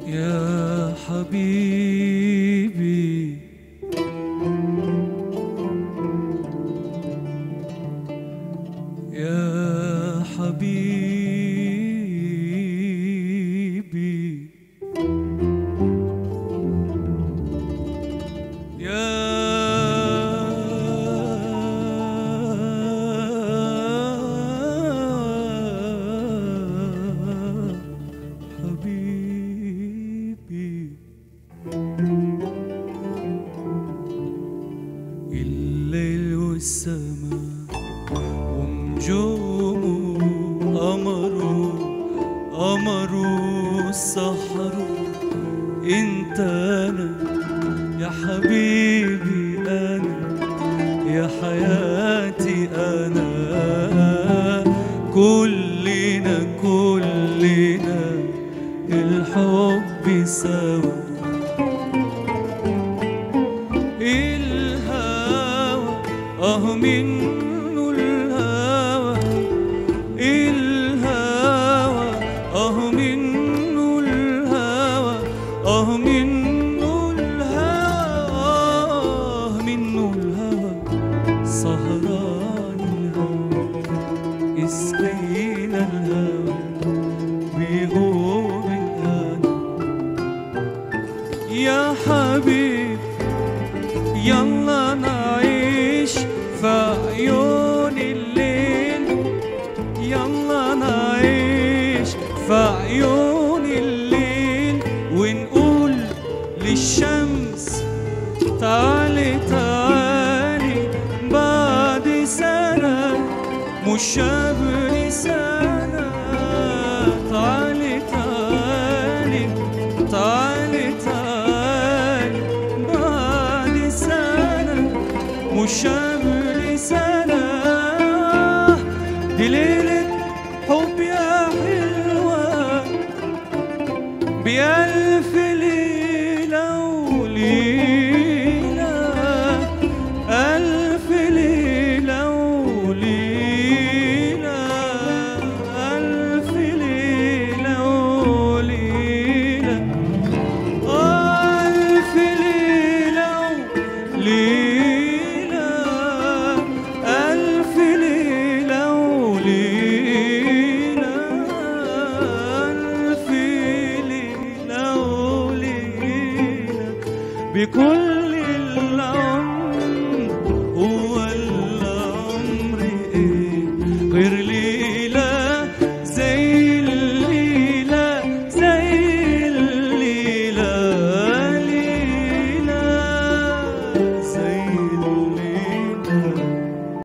يا حبيبي يا حبيبي يا حبيبي. الليل والسماء ونجومه قمروا سحروا، انت انا يا حبيبي، انا يا حياتي، انا كلنا الحب سوا. الهوى منه الهوى، الهوى منه الهوى، منه الهوى، منه الهوى، سهران الهوى، اسقينا الهوى بيهوب الهنا. يا حبيب يلا نعيش في عيون الليل، يلا نعيش في عيون الليل، ونقول للشمس تعالي تعالي بعد سنة مش قبل سنة. تعالي تعالي تعالي تعالي بعد سنة مش قبل سنة. دي ليلة حب يا حلوة بألف ليلة وليلة، ألف ليلة وليلة، ألف ليلة وليلة، ألف ليلة وليلة، ألف ليلة وليلة، ألف ليلة وليلة، بكل الليل